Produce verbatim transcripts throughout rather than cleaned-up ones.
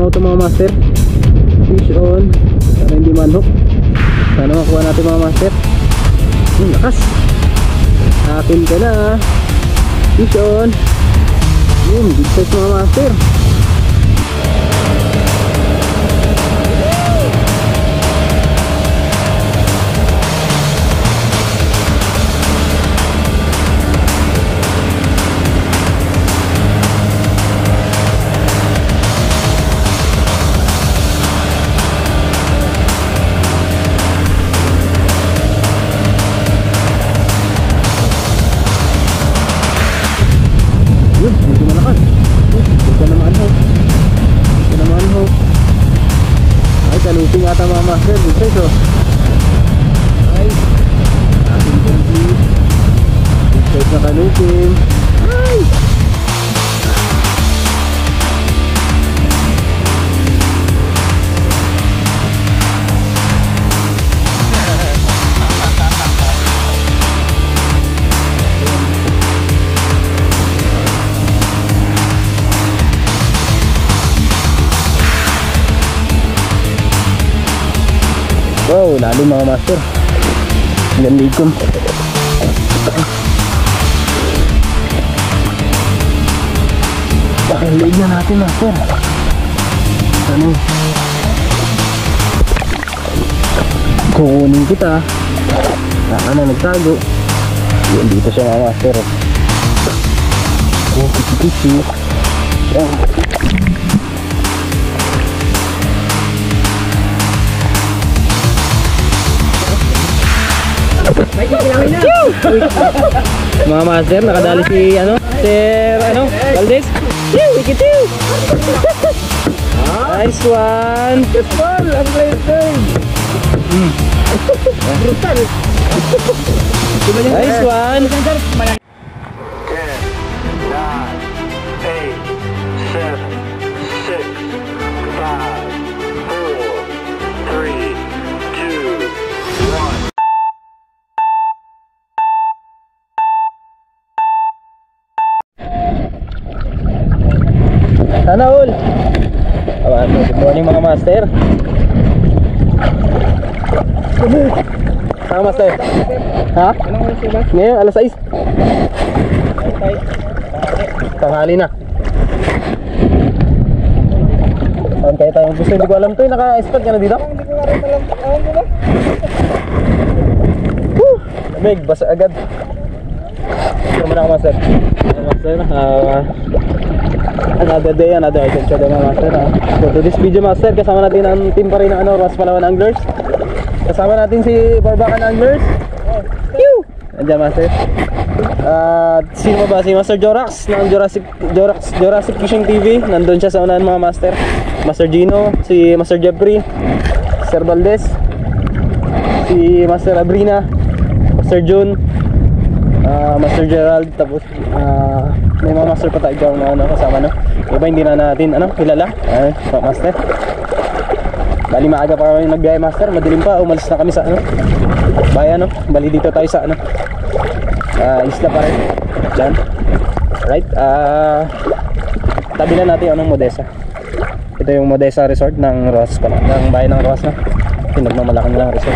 Ito mga master, fish on. Sana hindi manhok. Sana makuha natin mga master. Yung lakas. Akin ka na. Fish on. Yun, big size mga master. Kaluping ata mga master, big size oh. Ay, ating kunti. Big size na kaluping. Ay! Wow, lalim mga master. Gandikom. Pakilig na natin master. Ano? Kukunin kita. Saka na nagtago. Yan dito siya mga master. Oh, kisi-kisi. Yan. Mga master, nakadali si ano? Sir ano? Valdez. Ikitiw. Nice one. Good one. I'm playing thing. Nice one. ten, nine, eight, seven, six, five, four, three, two, one. Sana all. Good morning mga master. Mga master. Ha? Ngayon alas sais. Tanghali na. Saan kaya tayo gusto? Hindi ko alam to eh. Naka-spot ka na dito? Hindi ko alam alam. Alam ko ba? Woo! Lamig, basa agad. Ito muna ako master. Master, ah... another day, another adventure mga master ha. So to this video master, kasama natin ang team pa rin ng ano, Ross Palawan Anglers. Kasama natin si Barbacan Anglers. Pew! Andiyan master. At uh, sino ba? Si Master Jorax ng Jurassic, Jorax, Jurassic Fishing T V. Nandun siya sa unahan mga master. Master Gino, si Master Jeffrey, Sir Valdez, si Master Abrina, Master June, uh, Master Gerald. Tapos uh, may mga master pa tayo dyan ano, kasama no. Iba hindi na natin ano, kilala. Ay, master. Bali maaga pa kami nagbiyahe master, madilim pa, umalis na kami sa ano, bayan no. Bali dito tayo sa ano, uh, isla pa rin. Diyan. Right? Uh, tabi na natin anong Modesa. Ito yung Modesa Resort ng Roas pala, ng bayan ng Roas na. Pinagmamalaki nilang resort.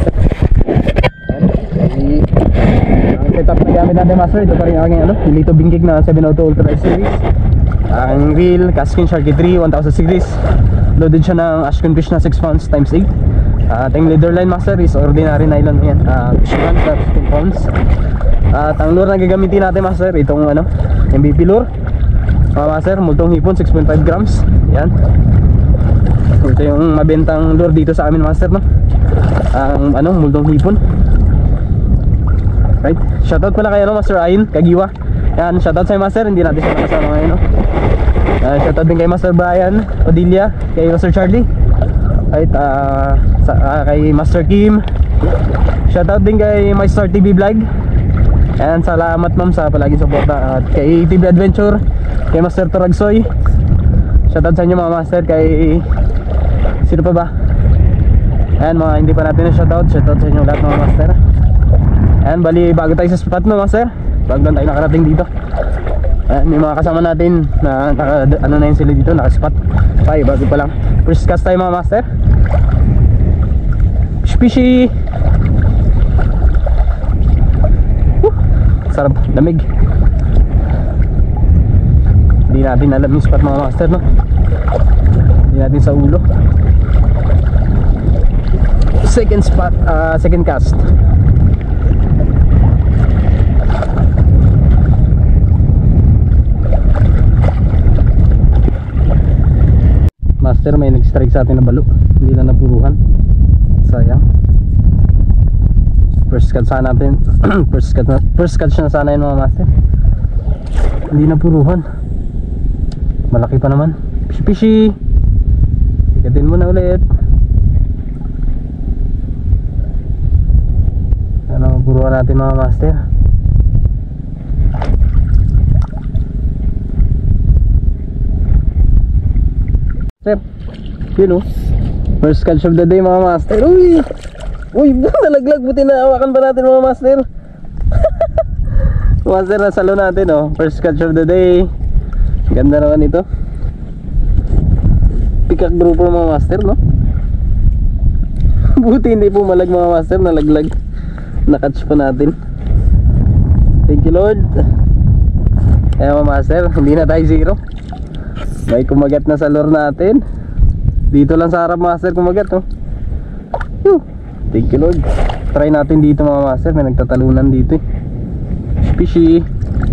Bali ang setup na gamit natin master, ito pa rin ang aking ano, Lito Bingkig na seven oh two Ultra Series. Ang reel, Caskin Sharky three, one thousand degrees. Loaded siya ng Ashkin Fish na six pounds times eight. uh, Ating leader line master is ordinary nylon yan, uh, fish run na fifteen pounds. At ang lure na gagamitin natin master, itong ano, M V P lure uh, master, multong hipon six point five grams. Yan. Ito yung mabentang lure dito sa amin master no, ang ano, multong hipon. Right, shoutout pala kay ano, Master Ayn Kagiwa. Yan, shoutout sa master, hindi natin siya nakasama ngayon no? Uh, shoutout din kay Master Brian Padilla, kay Master Charlie. Right, uh, sa, uh, kay Master Kim. Shoutout din kay Master T V Vlog. And salamat ma'am sa palaging suporta. At kay T V Adventure, kay Master Toragsoy. Shoutout sa inyo mga master. Kay sino pa ba? Ayan, mga hindi pa natin na shoutout. Shoutout sa inyo lahat mga master. Ayan, bali bago tayo sa spot no master, bago lang tayo nakarating dito. Ayan, may mga kasama natin na naka, ano na yun sila dito, naka-spot. Ay, bago pa lang. First cast tayo mga master. Fishy. Woo, sarap, lamig. Hindi natin alam yung spot mga master, no? Hindi natin sa ulo. Second spot, uh, second cast. Master, may nag-strike sa atin na balo. Hindi na napuruhan. Sayang. First cut sana natin. First cut na, first cut siya na sana yun mga master. Hindi napuruhan. Malaki pa naman. Fishy fishy. Ikatin mo na ulit. Sana mapuruhan natin mga master. Sir, yun o. First catch of the day mga master. Uy! Uy! Nalaglag, buti na hawakan pa natin mga master. Master, nasalo natin o. First catch of the day. Ganda naman ito. Pikak grouper mga master, no? Buti hindi pumalag mga master. Nalaglag. Nakatch pa natin. Thank you Lord. Kaya mga master, hindi na tayo zero. May kumagat na sa lure natin. Dito lang sa harap master kumagat, oh. Whew. Thank you Lord. Try natin dito mga master. May nagtatalunan dito eh. Fishy.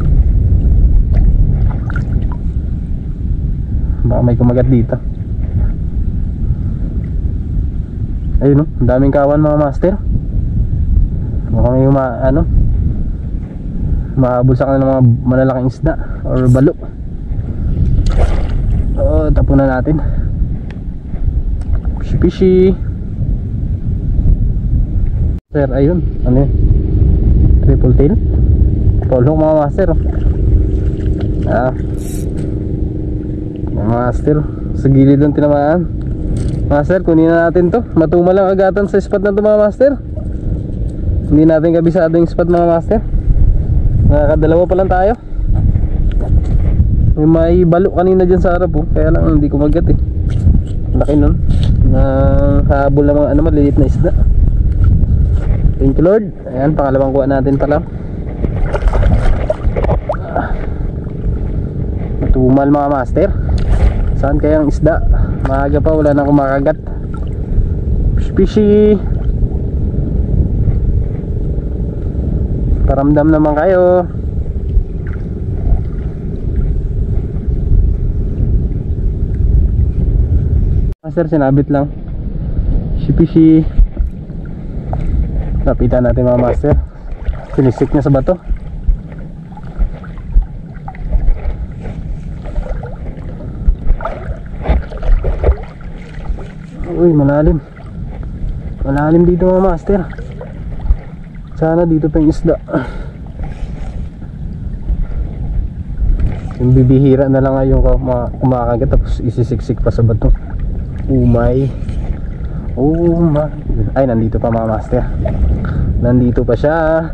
Baka may kumagat dito. Ayun oh, ang daming kawan mga master. Baka may uma, ano, mahabol sa kanila ng mga malalaking isda or balo. Oh, tapunan natin. Fishy fishy. Sir, ayun. Ano yun? Triple tail. Polong mga master, oh. Ah, mga master, sa gilid ng tinamaan. Master, kunin na natin to. Matuma lang agatan sa spot na to mga master. Hindi natin kabisado yung spot mga master. Nakakadalawa pa lang tayo. May balo kanina dyan sa harap, oh. Kaya lang hindi ko magat eh. Laki nun. Nakahabol ng mga ano, maliliit na isda. Thank you Lord. Ayan, pangalawang kuha natin pala. Matumal mga master. Saan kayang isda? Maaga pa, wala nang kumakagat. Fishy. Paramdam naman kayo. Master, sinabit lang. Fishy. Lapitan natin mga master. Sinisik niya sa bato. Uy, malalim. Malalim dito mga master. Sana dito pa yung isda. Yung bibihira na lang nga yung kumakagat tapos isisiksik pa sa bato. Umay. Oh my. Ay, nandito pa mga master. Nandito pa siya.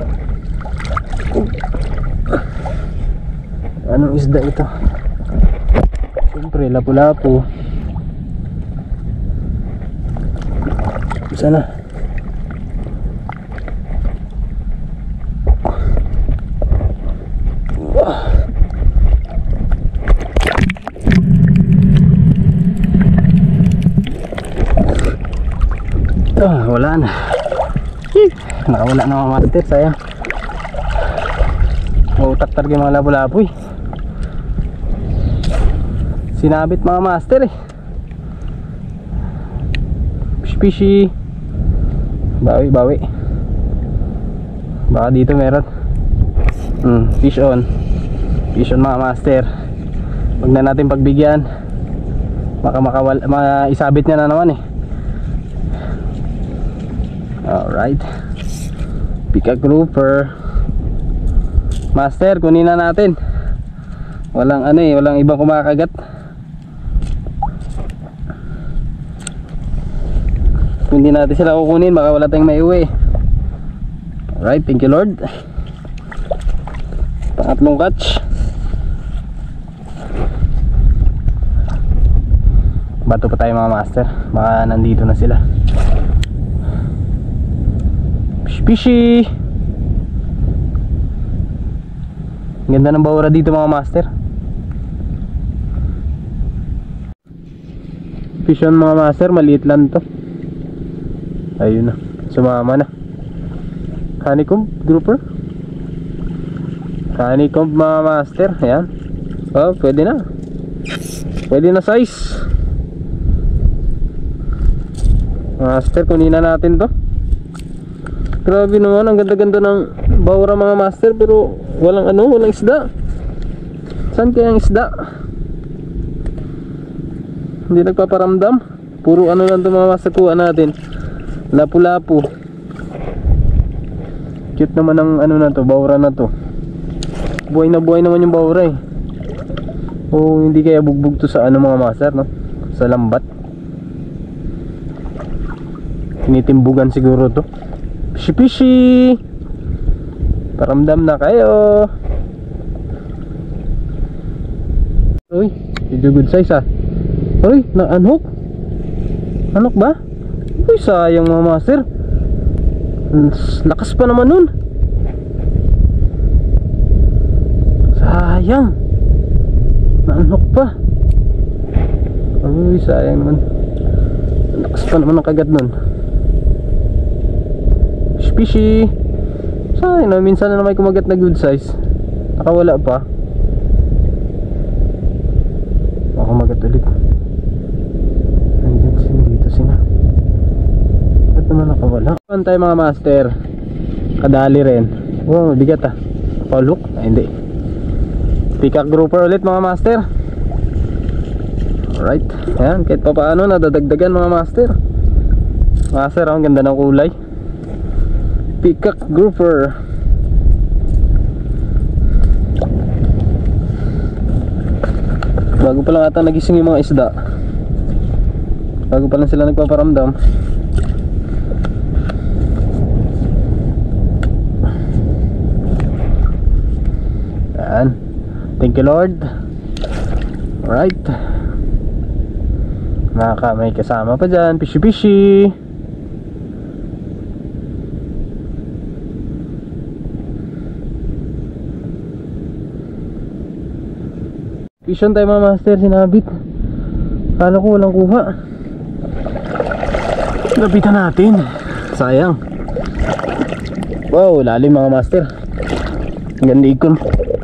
Anong isda ito? Siyempre, lapu-lapu. Sana. Ah, wala na. Nakawala na mga master, sayang. Mautak talaga yung mga lapu-lapu eh. Sinabit mga master eh. Fishy. Bawi, bawi. Baka dito meron. Hmm, fish on. Fish on mga master. Huwag na natin pagbigyan. Baka makawal, maisabit niya na naman eh. Alright. Pick a grouper. Master, kunin na natin. Walang ano eh, walang ibang kumakagat. Kung hindi natin sila kukunin, baka wala tayong maiuwi. Alright, thank you Lord. Pangatlong catch. bato pa tayo mga master, baka nandito na sila. Fishy! Ganda ng bawra dito mga master. Fish on mga master, maliit lang to. Ayun na, sumama na. Honeycomb grouper. Honeycomb mga master, ayan. Oh, pwede na. Pwede na size. Master, kunin na natin to. Grabe naman, ang ganda-ganda ng bawra mga master, pero walang ano, walang isda. Saan kaya ang isda? Hindi nagpaparamdam. Puro ano lang ito mga master, kuha natin. Lapu-lapu. Cute naman ang ano na to, bawra na to. Buhay na buhay naman yung bawra eh. O hindi kaya bugbog to sa ano mga master, no? Sa lambat. Tinitimbugan siguro to. Fishy fishy. Paramdam na kayo. Uy, medyo good size ah. Uy, na-unhook. Anok ba? Uy, sayang mga master. Lakas pa naman nun. Sayang. Na-unhook pa. Uy, sayang naman. Lakas pa naman ang kagat nun. Fishy. Sayang na, minsan na may kumagat na good size. Nakawala pa. Baka kumagat ulit. Andyan sin dito sina. Ba't naman nakawala? Saan tayo mga master? Kadali rin. Wow, bigat ah. Paul hook? Ay hindi. Peacock grouper ulit mga master. Alright. Ayan, kahit pa paano nadadagdagan mga master. Master, ang ganda ng kulay. Peacock grouper. Bago pa lang ata nagising yung mga isda. Bago pa lang sila nagpaparamdam. Yan. Thank you Lord. Alright. Maka may kasama pa dyan. Fishy fishy. Fishon tayo mga master, sinabit. Kala ko walang kuha. Lapitan natin. Sayang. Wow, lalim mga master. Ganda ikon.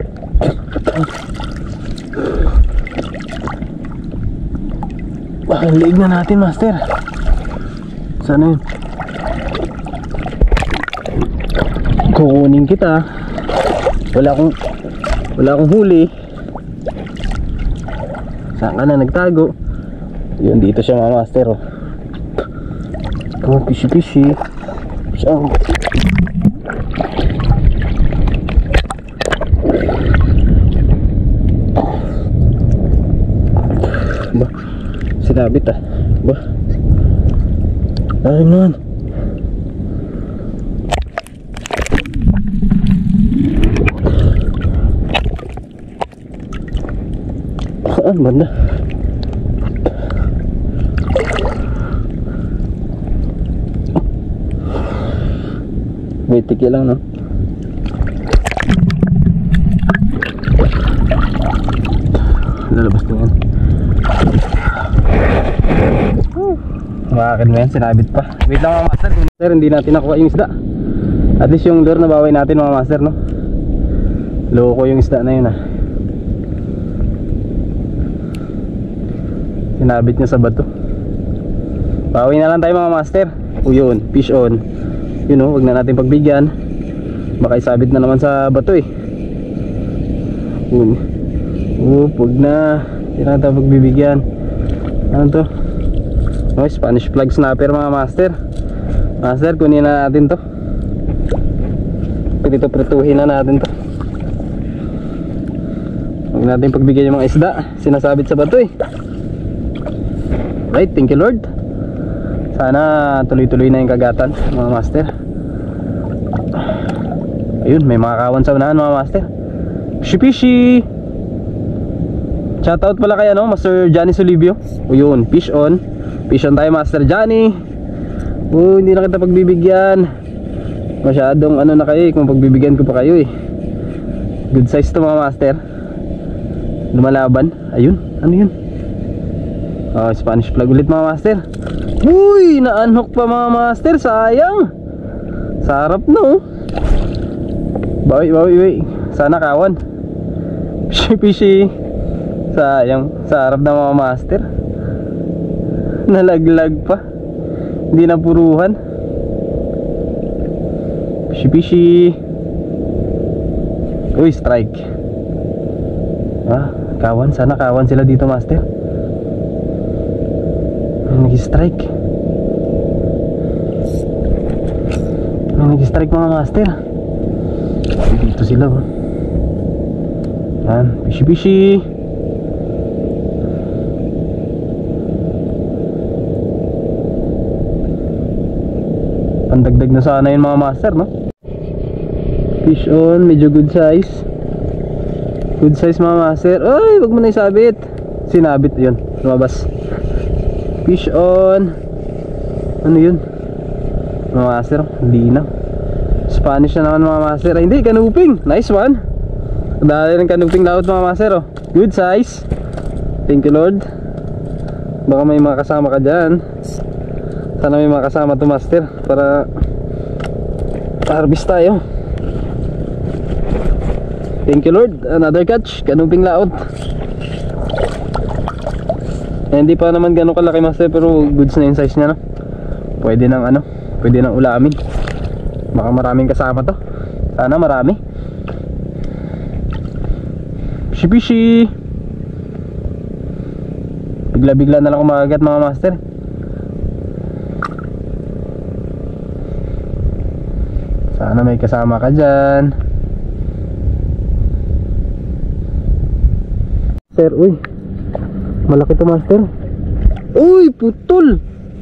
Wah, liig na natin master. Sana yun? Kukunin kita. Wala akong Wala akong huli. Saan ka na nagtago? Yun, dito siya mga master oh. Oh, fishy fishy. Saan? Ba, sinabit ah. Ba, ayun naman. Saan banda? Wait, tiki lang no. Lalabas ko yan. Makakin mo yan, sinabit pa. Wait lang mga master, kung master hindi natin nakuha yung isda. At least yung lure nabaway natin mga master no. Loko yung isda na yun ah. Sinabit niya sa bato. Bawi na lang tayo mga master. O yun, fish on. Yun o, huwag na natin pagbigyan. Baka isabit na naman sa bato eh. Yun. O, huwag na. Hindi na natin pagbibigyan. Ano to? O, Spanish flag snapper mga master. Master, kunin na natin to. Pwede to, pretuhin na natin to. Huwag natin pagbigyan yung mga isda. Sinasabit sa bato eh. Right, thank you Lord. Sana tuloy-tuloy na yung kagatan mga master. Ayun, may mga kawan sa unahan mga master. Fishy fishy. Shoutout pala kay ano, Master Johnny Solibio. O yun, fish on. Fish on tayo, Master Johnny. Oh, hindi na kita pagbibigyan. Masyadong ano na kayo eh, kung pagbibigyan ko pa kayo eh. Good size to mga master. Lumalaban. Ayun, ano yun? Oh, Spanish flag ulit mga master. Uy, na-unhook pa mga master. Sayang. Sarap no. Bawi, bawi, bawi. Sana kawan. Fishy, fishy. Sayang. Sarap na mga master. Nalaglag pa. Hindi na puruhan. Fishy, fishy. Uy, strike. Ah, kawan. Sana kawan sila dito master. May nag-strike. May nag-strike mga master. Dito sila oh. Yan, fishy fishy. Pandagdag na sana yun mga master no. Fish on, medyo good size. Good size mga master. Ay, wag mo na isabit. Sinabit yun, lumabas. Fish on. Ano yun? Mga master, hindi na. Spanish na naman mga master. Ay, hindi, kanuping. Nice one. Dahil ng kanuping laut mga master oh. Good size. Thank you Lord. Baka may mga kasama ka dyan. Sana may mga kasama to master para harvest tayo. Thank you Lord. Another catch. Kanuping laut. Eh, hindi pa naman gano'ng kalaki master, pero goods na yung size niya no? Pwede nang ano, pwede nang ulamin. Baka maraming kasama to. Sana marami. Fishy fishy. Bigla bigla na lang kumakagat mga master. Sana may kasama ka dyan. Master, uy, malaki to master. Uy, putol.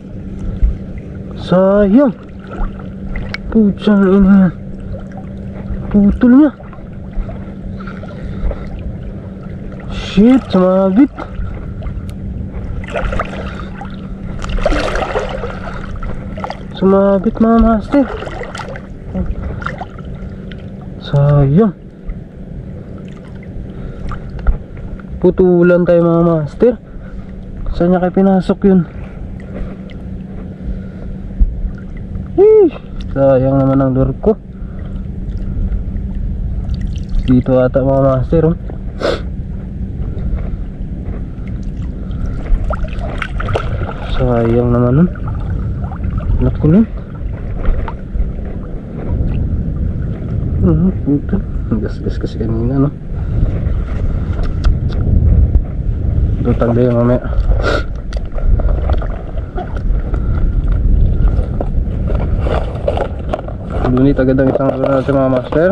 Sayang. Putsang ina yan. Putol niya. Shit, sumabit. Sumabit mga master. Sayang. Putulan tayo mga master. Saan niya kayo pinasok yun? Eh, sayang naman ang lure ko. Dito ata mga master oh. Sayang naman nun. Anak ko nun. Hmm, puto. Gas-gas kasi kanina no. Tutang din mamaya. Lunit agad ang isang lure natin mga master.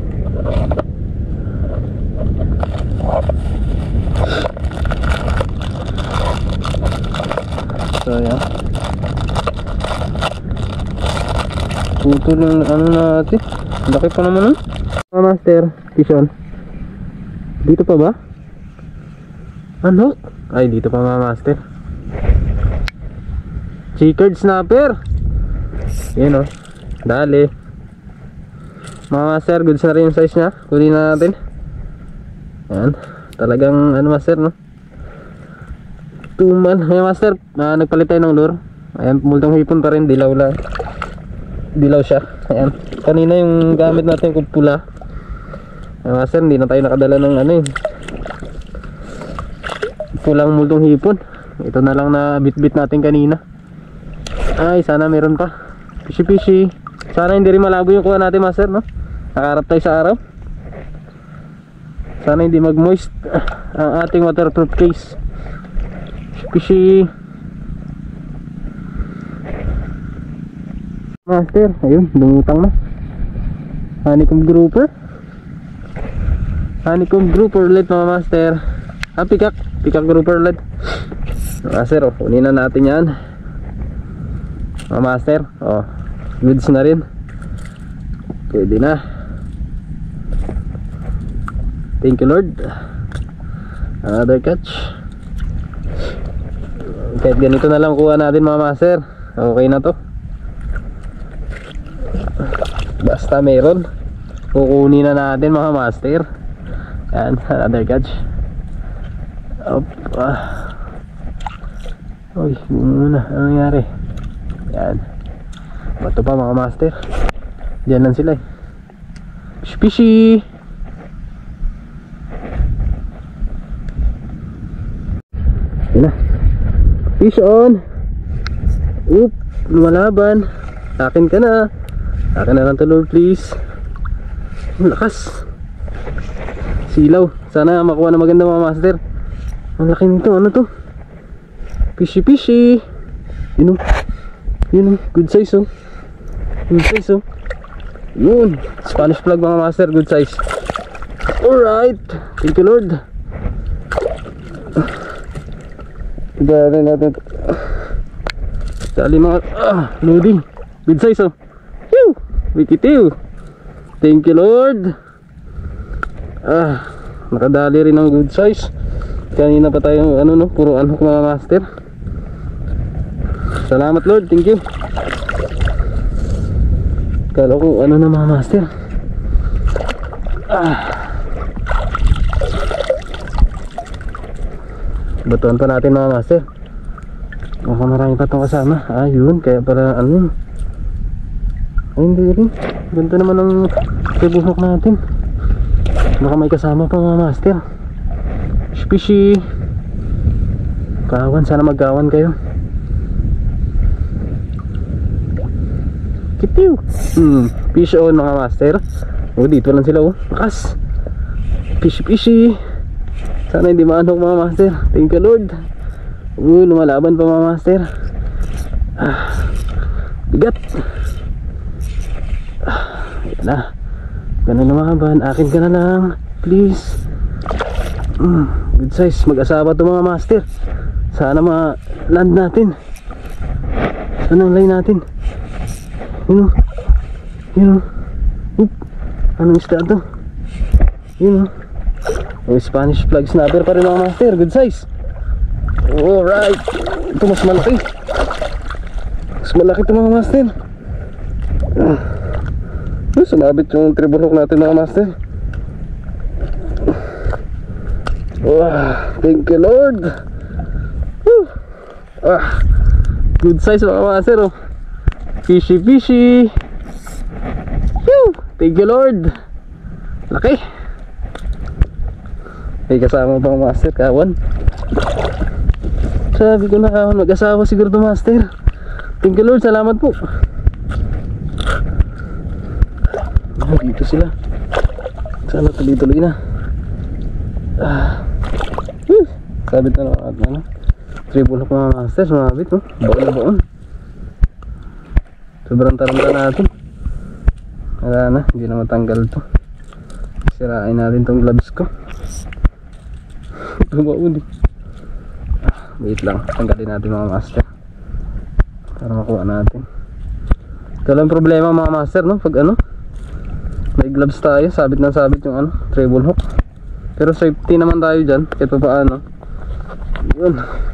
So yan. Putol yung ano natin. Laki pa naman nun mga master. Fish on. Dito pa ba? Ano? Ay, dito pa mga master. Checkered snapper. Yan o. Dali. Mga master, goods na rin yung size nya. Kunin na natin. Yan. Talagang ano master no. Tuman. Ayan master, uh, nagpalit tayo ng lure. Ayan, multong hipon pa rin. Dilaw lang. Dilaw siya. Ayan. Kanina yung gamit natin kung pula. Ayan master, hindi na tayo nakadala ng ano eh, pulang multong hipon. Ito na lang na bit-bit natin kanina. Ay, sana meron pa. Fishy fishy. Sana hindi rin malabo yung kuha natin master no. Nakaharap tayo sa araw. Sana hindi mag-moist ang ating waterproof case. Fishy. Master, ayun, lumutang na. Honeycomb grouper. Honeycomb grouper ulit mga master. Ah, pikak. Pikak grouper ulit. Master, oh, kunin na natin yan. Mga master, oh, goods na rin. Pwede na. Thank you Lord. Another catch. Kahit ganito na lang kuha natin mga master, okay na to. Basta meron, kukunin na natin mga master. Yan, another catch. Up, ah. Uy, muna, ano nangyari? Yan. Bato pa mga master. Diyan lang sila eh. Fishy! Yan na. Fish on! Oop! Lumalaban. Akin ka na. Akin na lang to Lord please. Ang lakas. Silaw. Sana makuha na maganda mga master. Ang laki nito. Ano to? Fishy fishy. Yun o. Yun o. Good size o. Good size o. Yun. Spanish flag mga master. Good size. Alright. Thank you Lord. Gawin natin. Sali mga ah, loading. Good size oh. Whew. Wikitiw. Thank you Lord. Ah, nakadali rin ng good size. Kanina pa tayo ano no, puro unhook mga master. Salamat Lord, thank you. Kala ko ano na mga master. Ah. Batuan pa natin mga master. Baka marami pa itong kasama. Ayun, kaya para ano. Ay hindi rin. Ganda naman ang tibuhok natin. Baka may kasama pa mga master. Fishy. Kawan, sana magkawan kayo. Kitiw. Hmm, fish on mga master. O dito lang sila oh. Lakas. Fishy fishy. Sana hindi maanok mga master. Thank you Lord. Uh, lumalaban pa mga master. Ah, bigat. Ah, yan na. Ganun lumaban. Akin ka na lang please. mm, Good size. Mag-asawa to mga master. Sana ma-land natin. Sana ang line natin. Yun o. Yun o. Oop. Anong isda to? Yun o. Yung Spanish flag snapper pa rin mga master. Good size. Alright. Ito mas malaki. Mas malaki ito mga master. uh, Sumabit yung treble hook natin mga master. Wow, thank you Lord. Woo. Ah, good size mga master oh. Fishy fishy. Woo. Thank you Lord. Laki. May kasama pang master, kawan. Sabi ko na kawan, mag-asawa siguro to master. Thank you Lord, salamat po. Ah, dito sila. Sana tuloy-tuloy na. Ah. Woo. Sabit na lang at ano. Triple hook mga master, sumabit no. Baon na baon. Sobrang taranta natin. Wala na, hindi na matanggal to. Sirain natin tong gloves ko. Tumaon eh. Ah, wait lang, tanggalin natin mga master para makuha natin. Ito lang problema mga master no, pag ano may gloves tayo, sabit na sabit yung ano, treble hook. Pero safety naman tayo dyan, kahit pa paano. Yun.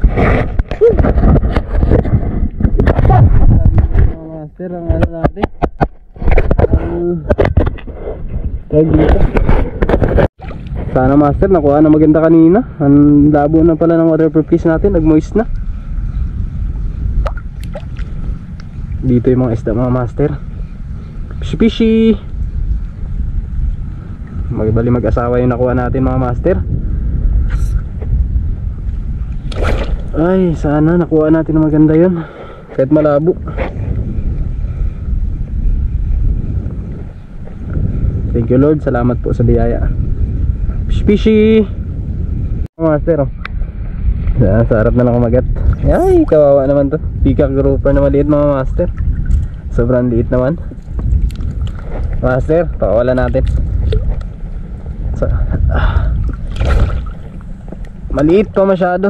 Mga master, ang ano natin ang tag dito. Sana master, nakuha na maganda kanina. Ang labo na pala ng waterproof case natin, nag-moist na. Dito yung mga isda mga master. Fishy fishy. Magbali mag-asawa yung nakuha natin mga master. Ay, sana nakuha natin na maganda yun. Kahit malabo. Thank you Lord, salamat po sa biyaya. Fishy master oh. Sa harap na lang kumagat. Ay, kawawa naman to. Peacock grouper na maliit mga master. Sobrang liit naman. Master, pakawala natin. So, ah, maliit pa masyado.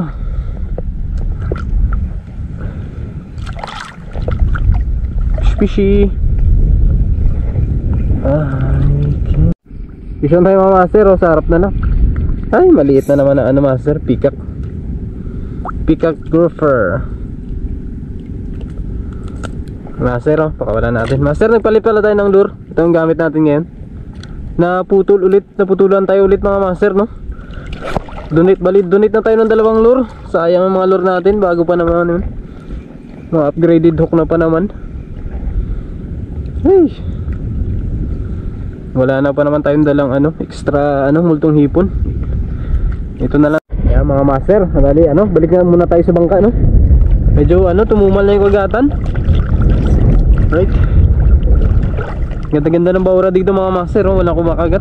Fishy. Ah, okay. Vision tayo mga master oh, sa harap na lang. Ay, maliit na naman na ano master, peacock. Peacock grouper. Master, oh, pakawalan natin. Master, nagpalit pala tayo ng lure. Ito ang gamit natin ngayon. Naputol ulit, naputulan tayo ulit mga master, no? Donate, bali, donate na tayo ng dalawang lure. Sayang ang mga lure natin, bago pa naman yun. Mga upgraded hook na pa naman. Ay, wala na pa naman tayong dalang ano, extra ano, multong hipon. Ito na lang. Ayan mga master, bali, ano, balik na muna tayo sa bangka, no? Medyo ano, tumumal na yung kagatan. Right. Ganda-ganda ng bawra dito mga master, oh. Walang kumakagat.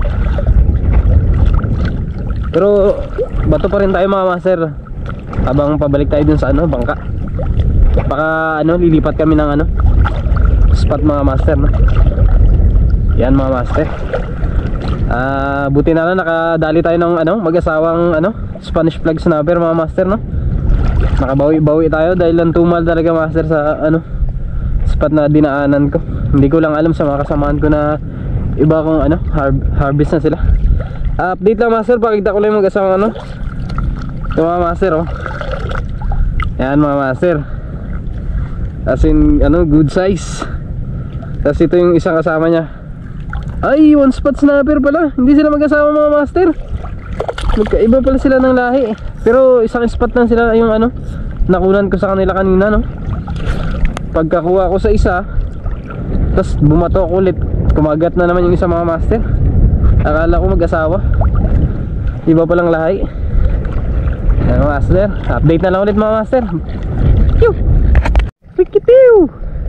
Pero bato pa rin tayo mga master habang pabalik tayo dun sa ano, bangka. Baka ano, lilipat kami ng ano, spot mga master, no? Yan mga master. Ah, uh, buti na lang nakadali tayo ng ano, mag-asawang ano, Spanish flag snapper mga master, no? Nakabawi-bawi tayo dahil lang tumal talaga master sa ano, spot na dinaanan ko. Hindi ko lang alam sa mga kasamahan ko na iba kong ano, har harvest na sila. Uh, update lang master, pakita ko lang yung mag-asawang ano. Ito mga master, oh. Yan mga master. As in ano, good size. Tapos ito yung isang kasama niya. Ay, one spot snapper pala. Hindi sila mag-asawa mga master. Magkaiba pala sila ng lahi. Pero isang spot lang sila yung ano, nakunan ko sa kanila kanina, no? Pagkakuha ko sa isa, tapos bumato ko ulit, kumagat na naman yung isa mga master. Akala ko mag-asawa, iba palang lahi. Yan mga master, update na lang ulit mga master. Pew! Pikipew!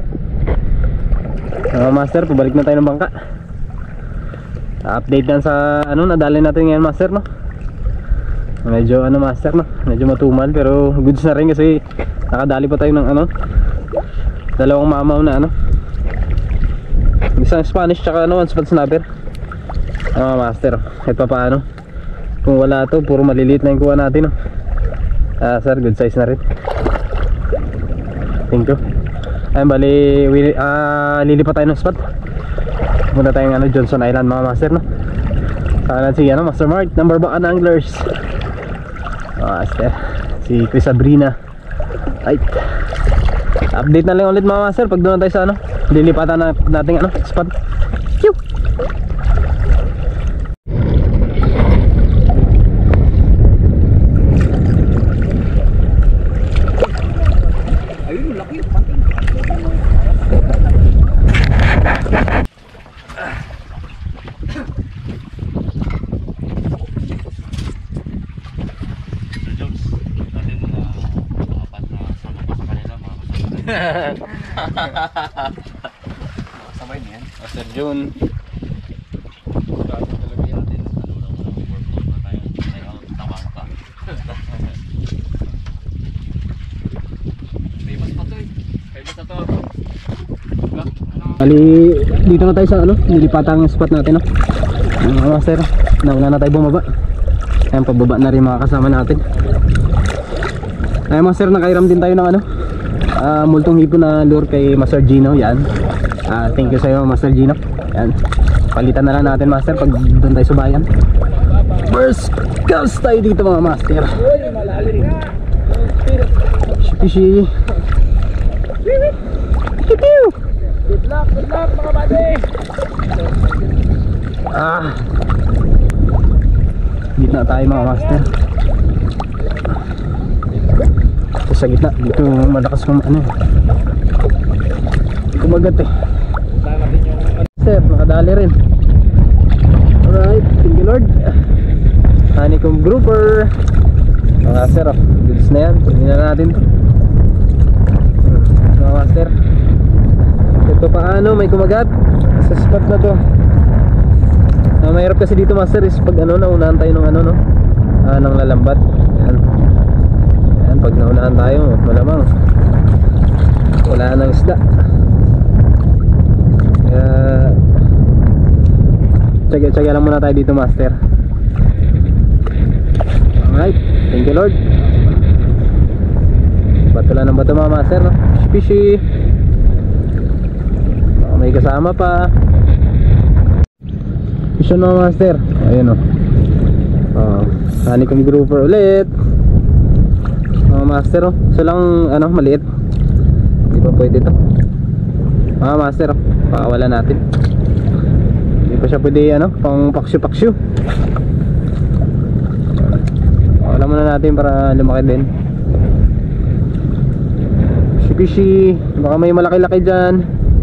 Mga master, pabalik na tayo ng bangka. Update lang sa ano, nadali natin ngayon master, no? Medyo ano master, no? Medyo matumal pero goods na rin kasi nakadali pa tayo ng ano, dalawang mamaw na ano, isang Spanish tsaka ano, one spot snapper. Mga master, kahit pa paano, kung wala to, puro maliliit na yung kuha natin, no? Ah sir, good size na rin. Thank you. Ayun, bali, uh, lilipat tayo ng spot. Punta tayong ano, Johnson Island mga master, no? Saka si ano, Master Mark, number one anglers. Mga master, si Chris Sabrina. Right. Update na lang ulit mga master pag doon na tayo sa ano, lilipatan na nating ano, spot. Pew! Ayun, laki. Sabay niyan. Master June. Grabe talaga yan. Ano lang mo ng workload na tayo. Tayo, tawang ka. Famous pa to eh. Famous na to. Bali, dito na tayo sa ano, nilipatan ang spot natin, no? Mga master, nauna na tayo bumaba. Ayan, pababa na rin mga kasama natin. Ayan master, nakairam din tayo ng ano, uh, multong hipon na lure kay Master Gino. Yan, uh, thank you sa iyo Master Gino. Yan, palitan na lang natin master pag doon tayo subayan. First cast tayo dito mga master. Shipishi. Shipiu. Good luck, good luck mga buddy. Ah, gitna tayo mga master. Sa gitna, dito malakas kong ano, kumagat eh. Master, nakadali rin. Alright, thank you Lord. Honeycomb grouper. Mga master, oh, goods na yan. Tingnan na natin to. Mga master, ito paano may kumagat sa spot na to. Uh, mahirap kasi dito master is pag ano, naunahan tayo ng ano, no, uh, ng lalambat. Yan. Yan, pag naunahan tayo, malamang wala nang isda. Kaya tsaga-tsaga lang muna tayo dito master. Alright, thank you Lord. Bato lang ng bato mga master, no? Fishy. May kasama pa. Mission mga master. Ayun o. Oh, honeycomb grouper ulit. Mga master oh. So lang ano, maliit. Hindi pa pwede to. Mga master oh, pakawala natin. Hindi pa siya pwede ano, pang paksyo-paksyo. Pakawala muna natin para lumaki din. Fishy, baka may malaki-laki dyan.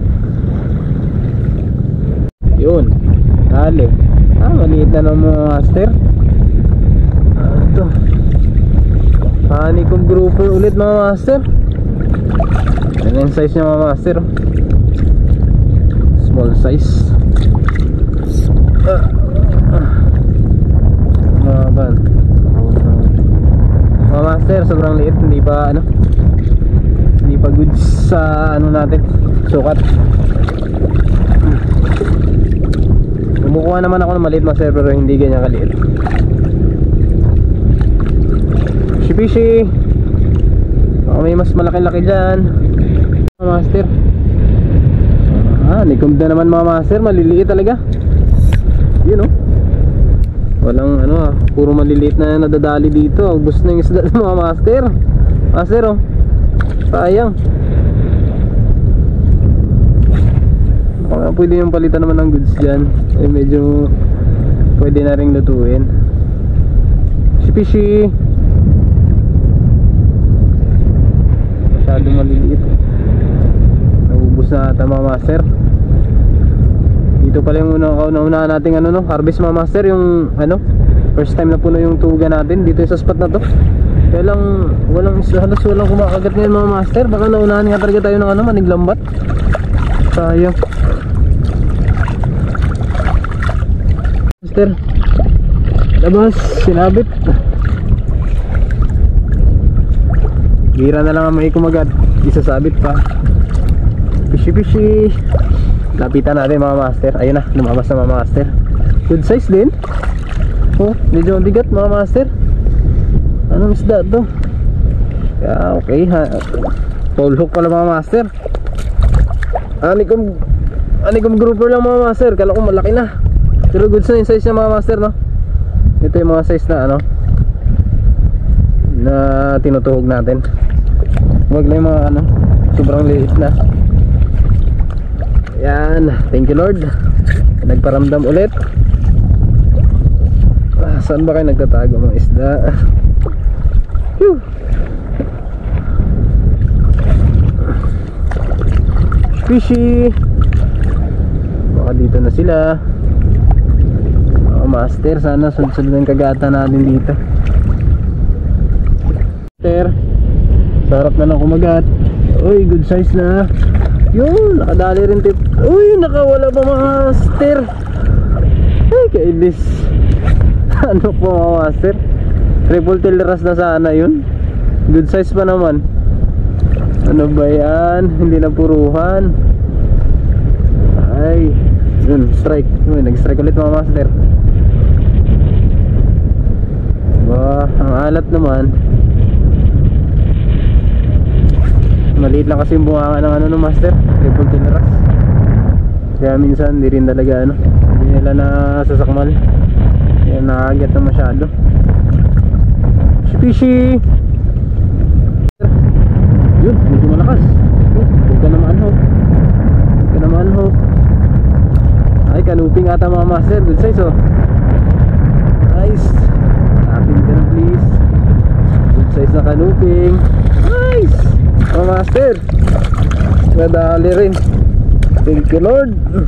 Yun, dali. Ah, maliit na ng mga master. Ano to? Honeycomb grouper ulit mga master. Ano yung size niya mga master? Small size. Ah, ah. Mga ban. Mga master, sobrang liit. Hindi pa ano, hindi pa good sa ano natin, sukat. Kumukuha naman ako ng maliit master, pero hindi ganyan kaliit. Fishy, baka may mas malaki-laki dyan mga master. Ah, honeycomb na naman mga master. Maliliit talaga. Yun oh, walang ano ah, puro maliliit na nadadali dito. Ubus na yung isda mga master. Master oh, sayang. Baka pwede yung palitan naman ng goods dyan. Eh medyo pwede na rin lutuin. Fishy, masyadong maliliit. Naubos na ata mga master. Dito pala yung una-una nating ano no, harvest mga master. Yung ano, first time na puno yung tuga natin dito sa spot na to. Kaya lang walang isla, halos walang kumakagat ngayon mga master. Baka naunahan nga talaga tayo ng ano, maniglambat. Sayang master. Labas, sinabit. Gira na lang ang may kumagat, isasabit pa. Fishy fishy. Lapitan natin mga master. Ayun na, lumabas na mga master. Good size din. Oh, medyo mabigat mga master. Anong isda to? Yeah, okay ha. Pole hook pala mga master. Honeycomb, honeycomb grouper lang mga master. Kala ko malaki na, pero good na yung size niya mga master no. Ito yung mga size na ano, na tinutuhog natin. Huwag lang yung mga ano, sobrang liit na. Yan, thank you Lord. Nagparamdam ulit. Ah, saan ba kayo nagtatago mga isda? Whew. Fishy. Baka dito na sila. Oh, master, sana sunod-sunod ng kagata natin dito. Master, sarap na lang kumagat. Uy, good size na. Yun, nakadali rin tip. Uy, nakawala pa mga master. Ay, kailis. Ano po mga master? Triple tail ras na sana yun. Good size pa naman. Ano ba yan? Hindi na puruhan. Ay, yun, strike. Uy, nag-strike ulit mga master. Ba, ang alat naman. Maliit lang kasi yung bunganga ng ano no master, triple tail ras. Kaya minsan hindi rin talaga ano, hindi nila na sasakmal. Kaya nakagat na masyado. Fishy. Yun, medyo malakas. Huwag ka naman ho. Huwag ka naman ho. Ay, kanuping ata mga master. Good size oh. Nice. Atin ka na please. Good size na kanuping. Nice mga master. Nadali rin. Thank you Lord.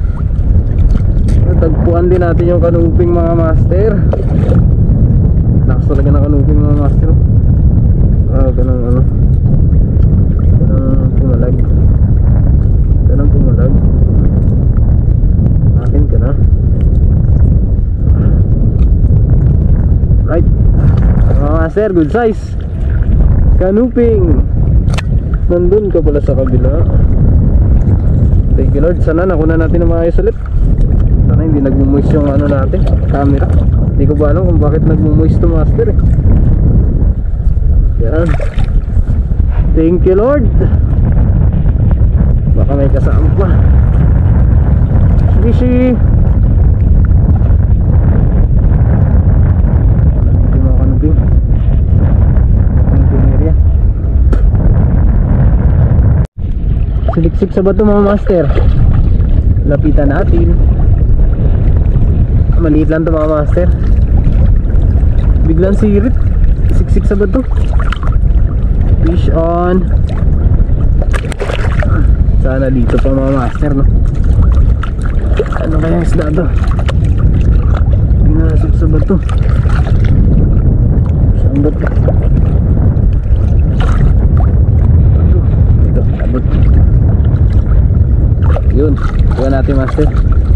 Tagpuan din natin yung kanuping mga master. Lakas talaga na kanuping mga master. Ah, ganang ano, ganang pumalag. Ganang pumalag. Akin ka na. Right mga master, good size kanuping. Nandun ka pala sa kabila. Thank you Lord. Sana nakuna natin na maayos ulit. Sana hindi nagmumoist yung ano natin, camera. Hindi ko ba alam kung bakit nagmumoist to master eh. Yan. Thank you Lord. Baka may kasama pa. Fishy. Siliksik sa bato mga master. Lapitan natin. Maliit lang to mga master. Biglang sirit. Siksik sa bato. Fish on. Sana dito pa mga master, no? Ano kaya isda to? Binasip sa bato. Saan ba to? Ito, abot. Yun, kuha natin master.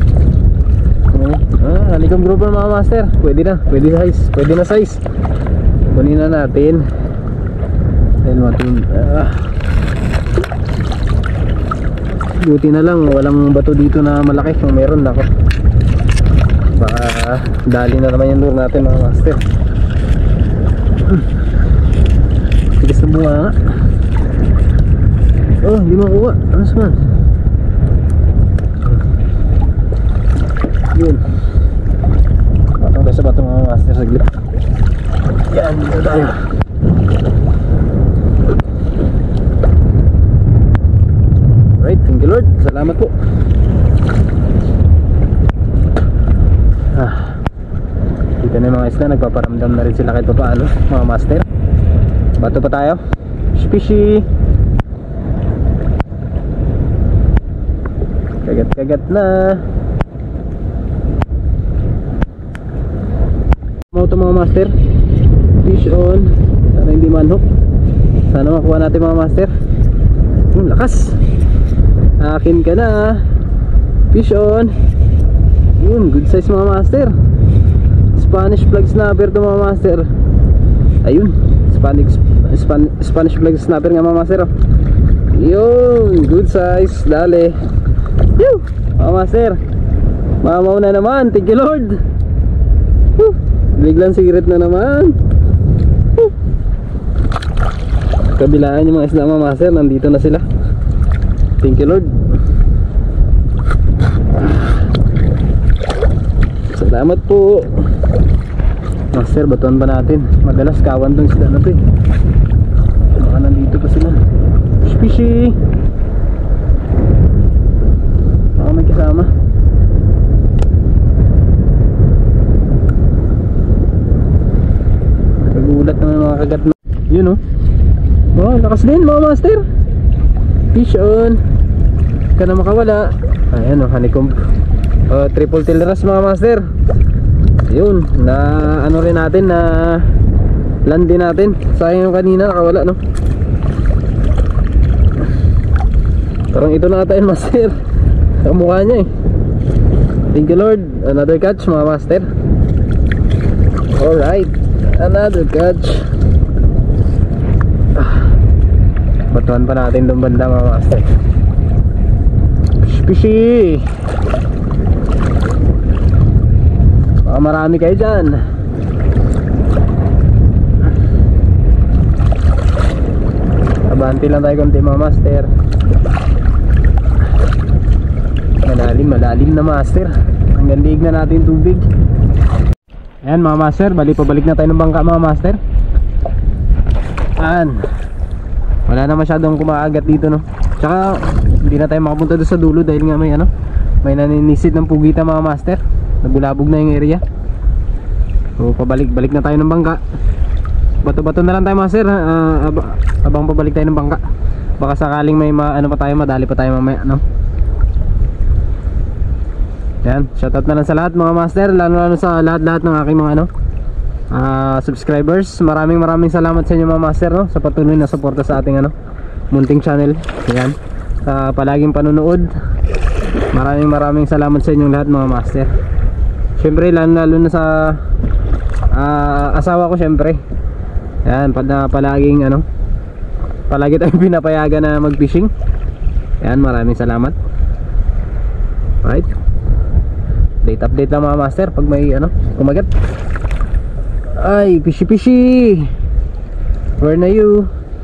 Ah, halikong grouper mga master. Pwede na, pwede na size. Pwede na size. Kunin na natin. Dahil matin ah. Buti na lang walang bato dito na malaki. Kung meron ako, baka dali na naman yung lure natin mga master. Tigas na bunga nga. Oh, hindi makuha. Ano naman? Yun. Patang tayo sa bato mga master. Saglit. Yan, dito tayo. Right, thank you Lord. Salamat po. Ah, dito na yung mga isla. Nagpaparamdam na rin sila kahit pa paano mga master. Bato pa tayo. Fishy. Kagat-kagat na. Mau to mga master. Fish on. Sana hindi manhook. Sana makuha natin mga master. Hmm, lakas. Akin ka na. Fish on. Yun, good size mga master. Spanish flag snapper to mga master. Ayun, Spanish Span, Spanish flag snapper nga mga master. Yun, good size. Dali. Yoo, mga master. Mamaw na naman. Thank you Lord. Woo. Biglang sigaret na naman. Woo. Kabilaan yung mga isla mga master. Nandito na sila. Thank you Lord. Salamat po. Master, batuan pa natin. Madalas kawan tong isda na to eh. Baka nandito pa sila. Fishy. Baka may kasama. Nagulat naman mga kagat na. Yun oh. Oh, lakas din mga master. Fish on. Ka na makawala. Ayan oh, honeycomb. uh, Triple tail ras mga master. Yun, na ano rin natin, na land din natin. Sayang yung kanina nakawala no. Parang ito na ata yun master. Kamukha niya eh. Thank you Lord. Another catch mga master. Alright, another catch. Batuan pa natin doon banda mga master. Fishy. Baka marami kayo dyan. Abanti lang tayo konti mga master. Malalim, malalim na master. Hanggang liig na natin tubig. Ayan mga master, balik pabalik na tayo ng bangka mga master. Ayan. Wala na masyadong kumaagat dito no. Tsaka hindi na tayo makapunta doon sa dulo dahil nga may ano, may naninisid ng pugita mga master. Nabulabog na yung area. So pabalik-balik na tayo ng bangka. Bato-bato na lang tayo master. uh, ab Abang pabalik tayo ng bangka. Baka sakaling may ma ano pa tayo, madali pa tayo mamaya no. Yan, shoutout na lang sa lahat mga master. Lalo-lalo sa lahat-lahat ng aking mga ano Uh, subscribers. Maraming maraming salamat sa inyo mga master no, sa patuloy na suporta sa ating ano munting channel. Ayan, sa palaging panonood. Maraming maraming salamat sa inyong lahat mga master. Syempre lalo, lalo na sa uh, asawa ko syempre. Ayan, pala, palaging ano palagi tayong pinapayagan na mag fishing. Ayan, maraming salamat. Right, update update lang mga master pag may ano kumagat. Ay, fishy fishy. Where na you?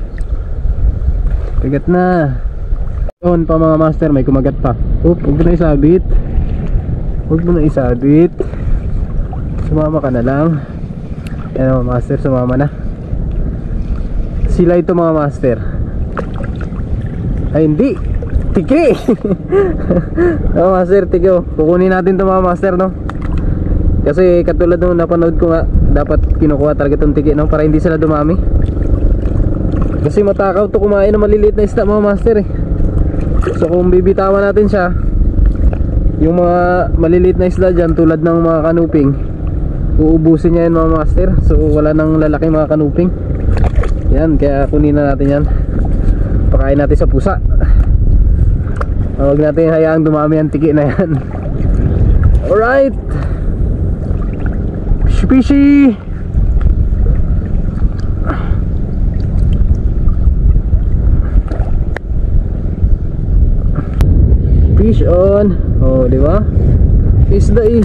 Kagat na. Doon pa mga master, may kumagat pa. Oop, huwag mo na isabit. Huwag mo na isabit. Sumama ka na lang. Ayan mga master, sumama na. Sila ito mga master. Ay hindi. Tiki. Oh, master, tiki oh. Kukunin natin 'to mga master, no. Kasi katulad nung napanood ko nga, dapat kinukuha talaga itong tiki, no, para hindi sila dumami. Kasi matakaw to kumain ng maliliit na isda mga master eh. So kung bibitawan natin siya, yung mga maliliit na isda dyan tulad ng mga kanuping, uubusin niya yan mga master. So wala nang lalaki mga kanuping. Yan, kaya kunin na natin yan. Pakain natin sa pusa. Huwag natin hayaang dumami ang tiki na yan. Alright, fishy fishy. Fish on. Oh, di ba? Isda eh.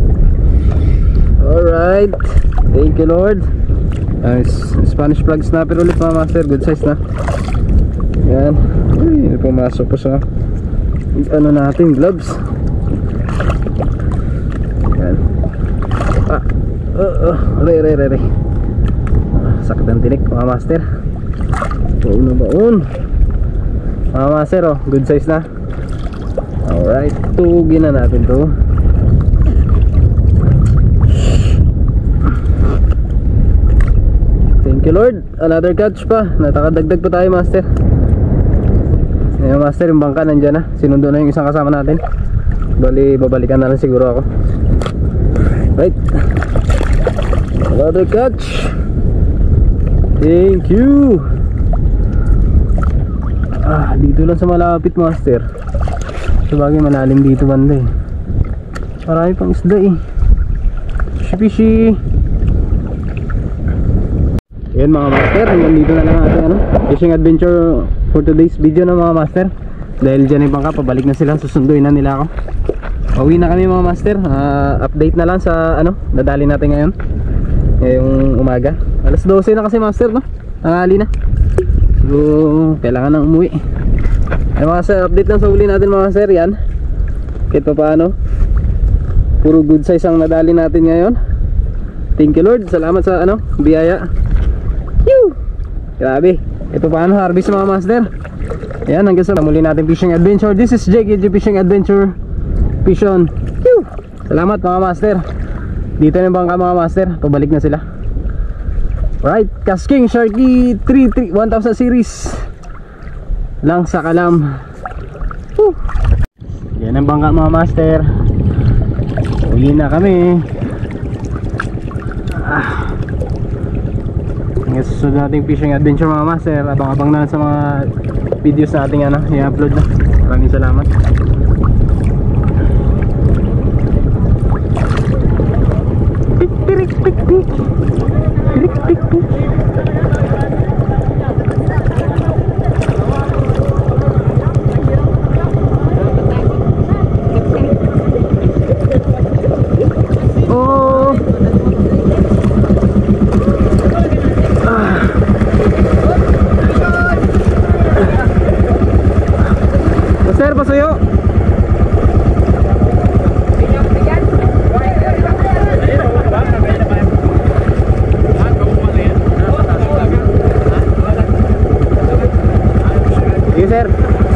Alright. Thank you Lord. Nice. Spanish flag snapper ulit mga master. Good size na. Yan. Uy, pumasok po sa ano natin, gloves. Yan. Ah. Uh, uh. Re, re, re, re. Sakit ang tinik mga master. Baon na baon. Mga master oh. Good size na. Alright, tugin na natin to. Thank you Lord. Another catch pa. Natakadagdag pa tayo master. Ayan master, yung bangka nandyan na. Sinundo na yung isang kasama natin. Bali, babalikan na lang siguro ako. Right. Another catch. Thank you. Ah, dito lang sa malapit master. Sabagay malalim dito banda eh. Marami pang isda eh. Fishy fishy. Yan mga master, hanggang dito na lang ating ano, fishing adventure for today's video na mga master. Dahil dyan yung bangka, pabalik na sila, susunduin na nila ako. Pauwi na kami mga master. uh, Update na lang sa ano, nadali natin ngayon ngayong umaga. Alas dose na kasi master, no? Tanghali na. So kailangan nang umuwi. Ay mga sir, update lang sa huli natin mga sir. Yan, kahit pa paano, puro good size ang nadali natin ngayon. Thank you Lord, salamat sa ano, biyaya. Yoo! Grabe, ito paano harvest mga master. Yan, hanggang sa muli natin fishing adventure. This is J K G Fishing Adventure. Fish on. Yoo! Salamat mga master. Dito na yung bangka mga master, pabalik na sila. Right, Casking Sharky three three one thousand series lang sa kalam. Woo! Yan ang bangka mga master. Uwi na kami. Ah. Ngayon susunod nating fishing adventure mga master. Abang-abang na sa mga videos nating ano, i-upload na. Maraming salamat. Pik pirik pik pik. Pirik pik pik. Sir, pasuyo. Sige sir.